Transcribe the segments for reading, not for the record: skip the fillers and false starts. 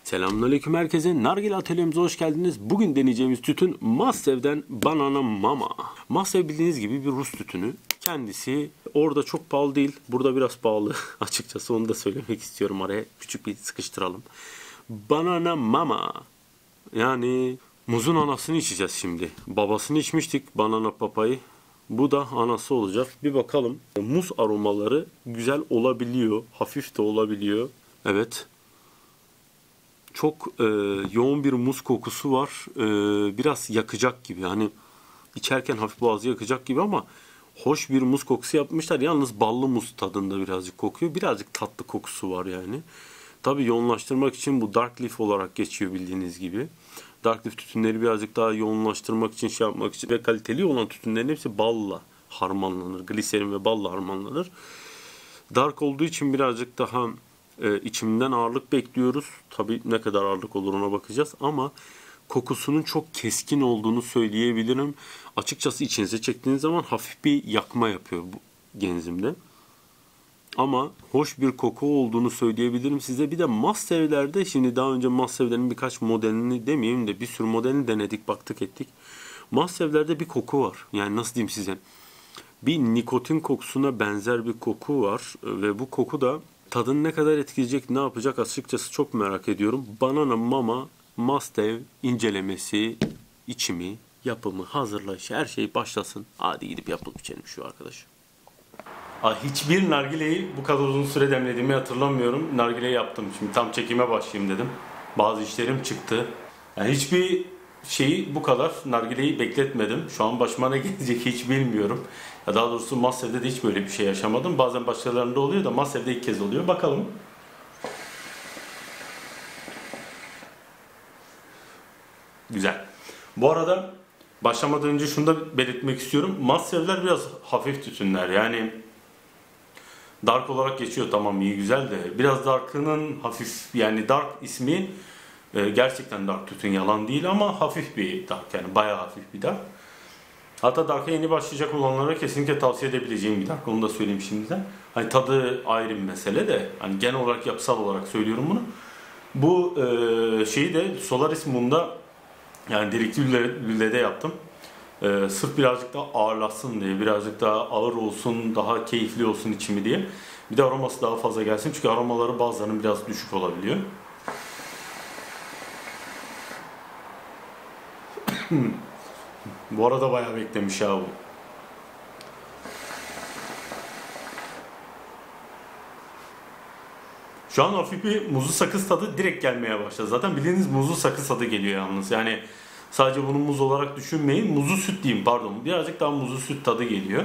Selamünaleyküm herkese. Nargile atölyemize hoş geldiniz. Bugün deneyeceğimiz tütün Massev'den Banana Mama. Massev bildiğiniz gibi bir Rus tütünü. Kendisi orada çok pahalı değil. Burada biraz pahalı. Açıkçası onu da söylemek istiyorum. Araya küçük bir sıkıştıralım. Banana Mama. Yani muzun anasını içeceğiz şimdi. Babasını içmiştik, banana papayı. Bu da anası olacak. Bir bakalım. Muz aromaları güzel olabiliyor. Hafif de olabiliyor. Evet. Çok yoğun bir muz kokusu var. Biraz yakacak gibi. Hani içerken hafif boğazı yakacak gibi ama hoş bir muz kokusu yapmışlar. Yalnız ballı muz tadında birazcık kokuyor. Birazcık tatlı kokusu var yani. Tabii yoğunlaştırmak için bu dark leaf olarak geçiyor bildiğiniz gibi. Dark leaf tütünleri birazcık daha yoğunlaştırmak için şey yapmak için ve kaliteli olan tütünlerin hepsi balla harmanlanır. Gliserin ve balla harmanlanır. Dark olduğu için birazcık daha içimden ağırlık bekliyoruz. Tabii ne kadar ağırlık olur ona bakacağız ama kokusunun çok keskin olduğunu söyleyebilirim. Açıkçası içinize çektiğiniz zaman hafif bir yakma yapıyor bu genzimde. Ama hoş bir koku olduğunu söyleyebilirim size. Bir de Massev'lerde şimdi daha önce Massev'lerin birkaç modelini demeyeyim de bir sürü modelini denedik, baktık ettik. Massev'lerde bir koku var. Yani nasıl diyeyim size? Bir nikotin kokusuna benzer bir koku var ve bu koku da tadını ne kadar etkileyecek, ne yapacak açıkçası çok merak ediyorum. Banana Mama Massev incelemesi, içimi, yapımı, hazırlayışı her şey başlasın. Hadi gidip yapıp içelim şu arkadaş. Hiçbir nargileyi bu kadar uzun süre demlediğimi hatırlamıyorum. Nargile yaptım. Şimdi tam çekime başlayayım dedim. Bazı işlerim çıktı. Yani hiçbir şeyi bu kadar nargileyi bekletmedim. Şu an başıma ne gelecek hiç bilmiyorum. Ya daha doğrusu Massev'de de hiç böyle bir şey yaşamadım. Bazen başkalarında oluyor da Massev'de ilk kez oluyor. Bakalım. Güzel. Bu arada başlamadan önce şunu da belirtmek istiyorum. Massev'ler biraz hafif tütünler. Yani dark olarak geçiyor, tamam iyi güzel de biraz dark'ının hafif, yani dark ismi gerçekten dark tütün, yalan değil ama hafif bir dark, yani bayağı hafif bir dark. Hatta dark'a yeni başlayacak olanlara kesinlikle tavsiye edebileceğim bir dark, onu da söyleyeyim şimdiden. Hani tadı ayrı bir mesele de hani genel olarak yapısal olarak söylüyorum bunu. Bu şeyi de Solaris Moon'da yani delikli lülede yaptım. Sırf birazcık daha ağırlaşsın diye, birazcık daha ağır olsun, daha keyifli olsun içimi diye. Bir de aroması daha fazla gelsin çünkü aromaları bazılarının biraz düşük olabiliyor. Bu arada bayağı beklemiş ya bu. Şu an hafif bir muzlu sakız tadı direkt gelmeye başladı. Zaten bildiğiniz muzlu sakız tadı geliyor yalnız. Yani sadece bunu muz olarak düşünmeyin. Muzlu süt diyeyim, pardon. Birazcık daha muzlu süt tadı geliyor.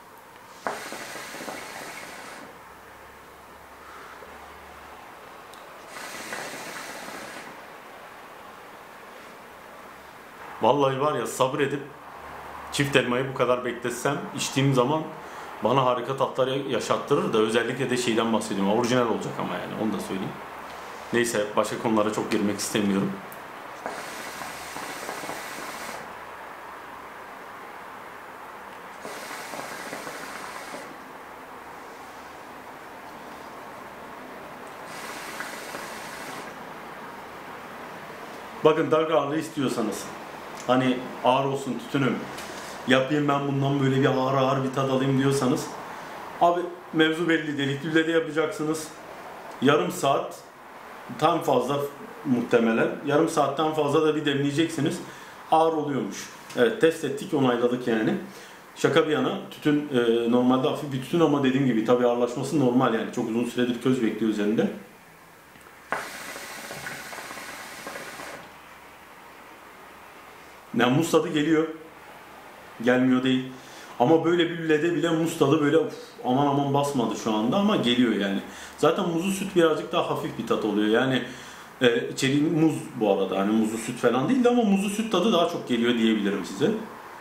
Vallahi var ya, sabredip çift elmayı bu kadar bekletsem içtiğim zaman bana harika tatlar yaşattırır da, özellikle de şeyden bahsediyorum. Orijinal olacak ama yani onu da söyleyeyim. Neyse, başka konulara çok girmek istemiyorum. Bakın, dark ağırlığı istiyorsanız, hani ağır olsun tütünüm, yapayım ben bundan böyle bir ağır ağır bir tad alayım diyorsanız, abi mevzu belli, delikli de yapacaksınız. Yarım saat tam fazla, muhtemelen yarım saatten fazla da bir demleyeceksiniz. Ağır oluyormuş. Evet, test ettik, onayladık yani. Şaka bir yana, tütün normalde hafif bir tütün ama dediğim gibi tabii ağırlaşması normal, yani çok uzun süredir köz bekliyor üzerinde. Yani muz tadı geliyor. Gelmiyor değil. Ama böyle bir lülede bile muz tadı böyle aman aman basmadı şu anda ama geliyor yani. Zaten muzlu süt birazcık daha hafif bir tat oluyor. Yani içeriği muz bu arada. Hani muzlu süt falan değildi ama muzlu süt tadı daha çok geliyor diyebilirim size.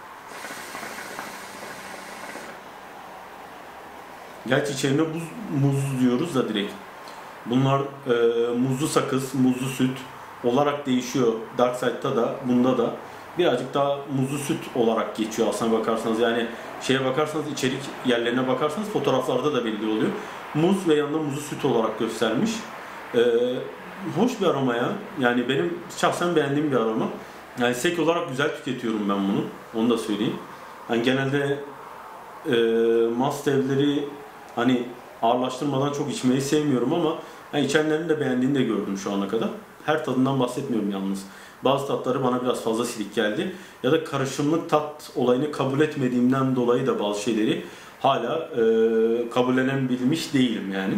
Gerçi içerine muz diyoruz da direkt. Bunlar muzlu sakız, muzlu süt olarak değişiyor. Dark Side'da da, bunda da birazcık daha muzlu süt olarak geçiyor aslına bakarsanız. Yani şeye bakarsanız, içerik yerlerine bakarsanız fotoğraflarda da belli oluyor. Muz ve yanında muzlu süt olarak göstermiş. Ee, Hoş bir aroma ya. Yani benim şahsen beğendiğim bir aroma. Yani sek olarak güzel tüketiyorum ben bunu. Onu da söyleyeyim. Yani genelde mast evleri hani ağırlaştırmadan çok içmeyi sevmiyorum ama yani içenlerin de beğendiğini de gördüm şu ana kadar. Her tadından bahsetmiyorum yalnız. Bazı tatları bana biraz fazla silik geldi. Ya da karışımlık tat olayını kabul etmediğimden dolayı da bazı şeyleri hala kabullenebilmiş değilim yani.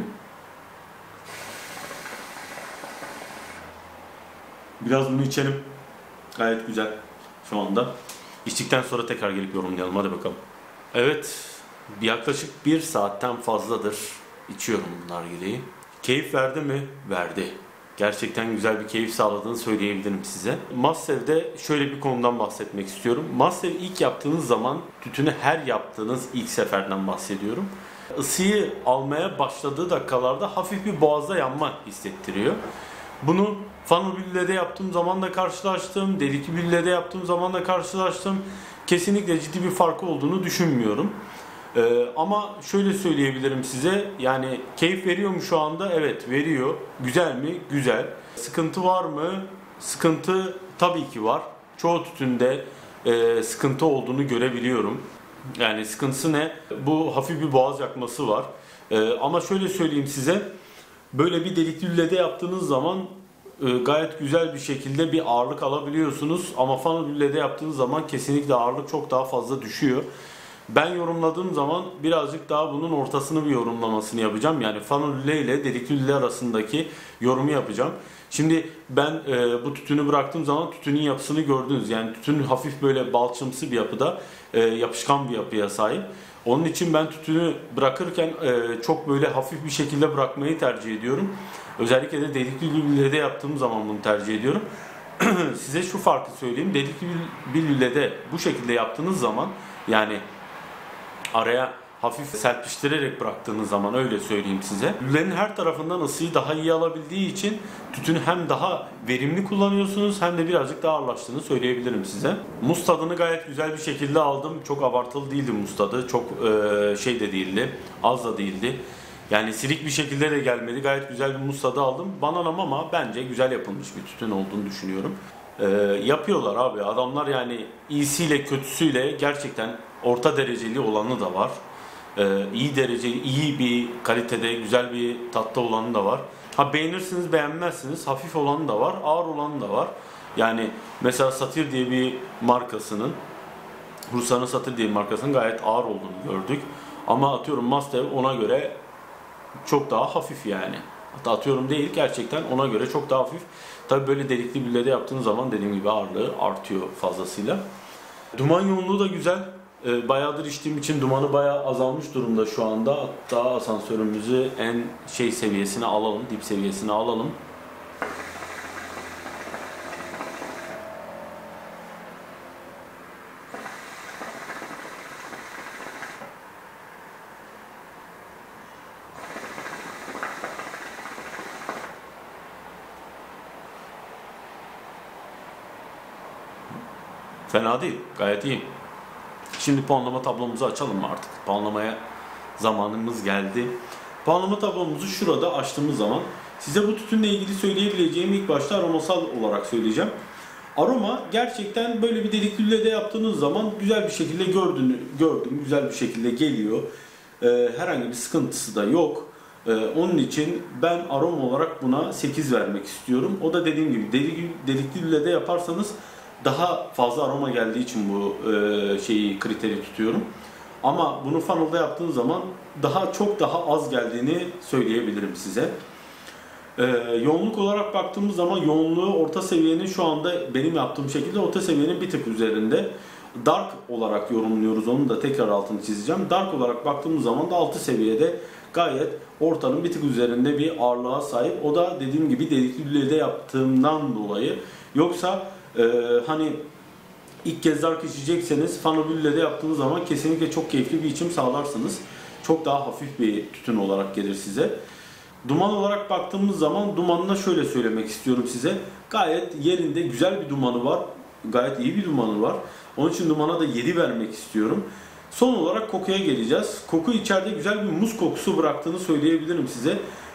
Biraz bunu içelim. Gayet güzel şu anda. İçtikten sonra tekrar gelip yorumlayalım. Hadi bakalım. Evet, yaklaşık bir saatten fazladır içiyorum bu nargileyi. Keyif verdi mi? Verdi. Gerçekten güzel bir keyif sağladığını söyleyebilirim size. Massev'de şöyle bir konudan bahsetmek istiyorum. Massev ilk yaptığınız zaman, tütünü her yaptığınız ilk seferden bahsediyorum. Isıyı almaya başladığı dakikalarda hafif bir boğazda yanma hissettiriyor. Bunu Funnel Bülle'de yaptığım zaman da karşılaştım. Delikli Bülle'de yaptığım zaman da karşılaştım. Kesinlikle ciddi bir farkı olduğunu düşünmüyorum. Ama şöyle söyleyebilirim size, yani keyif veriyor mu şu anda? Evet, veriyor. Güzel mi? Güzel. Sıkıntı var mı? Sıkıntı tabii ki var. Çoğu tütünde sıkıntı olduğunu görebiliyorum. Yani sıkıntısı ne? Bu hafif bir boğaz yakması var. Ama şöyle söyleyeyim size, böyle bir delikli lülede yaptığınız zaman gayet güzel bir şekilde bir ağırlık alabiliyorsunuz. Ama funnel lülede yaptığınız zaman kesinlikle ağırlık çok daha fazla düşüyor. Ben yorumladığım zaman birazcık daha bunun ortasını bir yorumlamasını yapacağım. Yani funnel lüle ile delikli lüle arasındaki yorumu yapacağım. Şimdi ben bu tütünü bıraktığım zaman tütünün yapısını gördünüz. Yani tütün hafif böyle balçımsı bir yapıda, yapışkan bir yapıya sahip. Onun için ben tütünü bırakırken çok böyle hafif bir şekilde bırakmayı tercih ediyorum. Özellikle de delikli lülede yaptığım zaman bunu tercih ediyorum. Size şu farkı söyleyeyim. Delikli bir lülede bu şekilde yaptığınız zaman, yani araya hafif serpiştirerek bıraktığınız zaman, öyle söyleyeyim size, lülenin her tarafından ısıyı daha iyi alabildiği için tütünü hem daha verimli kullanıyorsunuz hem de birazcık daha ağırlaştığını söyleyebilirim size. Muz tadını gayet güzel bir şekilde aldım. Çok abartılı değildi muz tadı. Çok şey de değildi. Az da değildi. Yani silik bir şekilde de gelmedi. Gayet güzel bir muz tadı aldım. Bananam ama bence güzel yapılmış bir tütün olduğunu düşünüyorum. Yapıyorlar abi. Adamlar yani iyisiyle kötüsüyle gerçekten orta dereceli olanı da var. İyi dereceli, iyi bir kalitede, güzel bir tatta olanı da var. Ha, beğenirsiniz, beğenmezsiniz. Hafif olanı da var, ağır olanı da var. Yani mesela Satir diye bir markasının, Rusya'nın Satir diye bir markasının gayet ağır olduğunu gördük. Ama atıyorum Mastev ona göre çok daha hafif yani. Hatta atıyorum değil, gerçekten ona göre çok daha hafif. Tabii böyle delikli billede yaptığınız zaman dediğim gibi ağırlığı artıyor fazlasıyla. Duman yoğunluğu da güzel. Bayağıdır içtiğim için dumanı bayağı azalmış durumda şu anda. Hatta asansörümüzü en şey seviyesine alalım, dip seviyesine alalım. Fena değil, gayet iyi. Şimdi puanlama tablomuzu açalım mı artık? Puanlamaya zamanımız geldi. Puanlama tablomuzu şurada açtığımız zaman size bu tütünle ilgili söyleyebileceğim ilk başta aromasal olarak söyleyeceğim. Aroma gerçekten böyle bir delikli lülede yaptığınız zaman güzel bir şekilde gördüm, güzel bir şekilde geliyor. Herhangi bir sıkıntısı da yok. Onun için ben aroma olarak buna 8 vermek istiyorum. O da dediğim gibi delikli lülede yaparsanız daha fazla aroma geldiği için bu kriteri tutuyorum. Ama bunu funnel'da yaptığınız zaman çok daha az geldiğini söyleyebilirim size. Yoğunluk olarak baktığımız zaman yoğunluğu orta seviyenin, şu anda benim yaptığım şekilde orta seviyenin bir tık üzerinde. Dark olarak yorumluyoruz, onu da tekrar altını çizeceğim. Dark olarak baktığımız zaman da 6 seviyede gayet ortanın bir tık üzerinde bir ağırlığa sahip. O da dediğim gibi delikli lülede yaptığımdan dolayı. Yoksa hani ilk kez dark içecekseniz funnel lülede yaptığınız zaman kesinlikle çok keyifli bir içim sağlarsınız. Çok daha hafif bir tütün olarak gelir size. Duman olarak baktığımız zaman dumanına şöyle söylemek istiyorum size. Gayet yerinde, güzel bir dumanı var. Gayet iyi bir dumanı var. Onun için dumana da 7 vermek istiyorum. Son olarak kokuya geleceğiz. Koku içeride güzel bir muz kokusu bıraktığını söyleyebilirim size.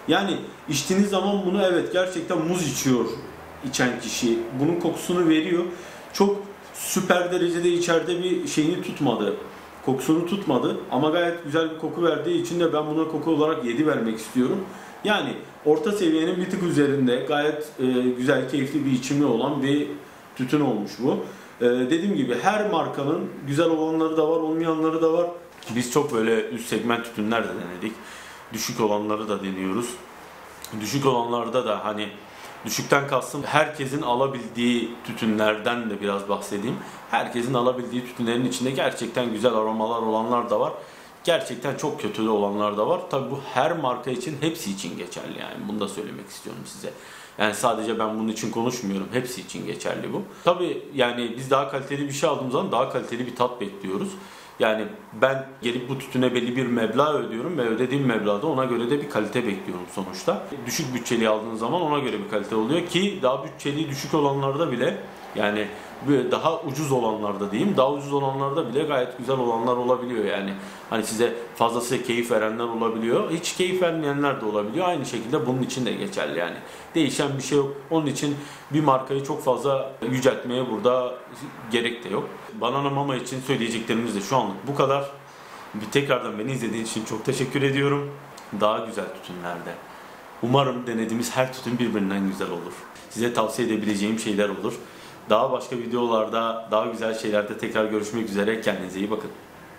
Yani içtiğiniz zaman bunu, evet, gerçekten muz içiyor içen kişi. Bunun kokusunu veriyor. Çok süper derecede içeride bir şeyini tutmadı. Kokusunu tutmadı ama gayet güzel bir koku verdiği için de ben buna koku olarak 7 vermek istiyorum. Yani orta seviyenin bir tık üzerinde gayet güzel, keyifli bir içimi olan bir tütün olmuş bu. Dediğim gibi her markanın güzel olanları da var, olmayanları da var. Biz çok böyle üst segment tütünler de denedik. Düşük olanları da deniyoruz. Düşük olanlarda da hani, düşükten kastım herkesin alabildiği tütünlerden de biraz bahsedeyim. Herkesin alabildiği tütünlerin içinde gerçekten güzel aromalar olanlar da var. Gerçekten çok kötü olanlar da var. Tabii bu her marka için, hepsi için geçerli yani. Bunu da söylemek istiyorum size. Yani sadece ben bunun için konuşmuyorum. Hepsi için geçerli bu. Tabii yani biz daha kaliteli bir şey aldığımız zaman daha kaliteli bir tat bekliyoruz. Yani ben gelip bu tütüne belli bir meblağ ödüyorum ve ödediğim meblağda ona göre de bir kalite bekliyorum sonuçta. Düşük bütçeli aldığın zaman ona göre bir kalite oluyor ki daha bütçeli düşük olanlarda bile, yani daha ucuz olanlarda diyeyim, daha ucuz olanlarda bile gayet güzel olanlar olabiliyor yani. Hani size fazlasıyla keyif verenler olabiliyor. Hiç keyif vermeyenler de olabiliyor. Aynı şekilde bunun için de geçerli yani. Değişen bir şey yok. Onun için bir markayı çok fazla yüceltmeye burada gerek de yok. Banana Mama için söyleyeceklerimiz de şu anlık bu kadar. Bir tekrardan beni izlediğiniz için çok teşekkür ediyorum. Daha güzel tütünlerde. Umarım denediğimiz her tütün birbirinden güzel olur. Size tavsiye edebileceğim şeyler olur. Daha başka videolarda, daha güzel şeylerde tekrar görüşmek üzere. Kendinize iyi bakın.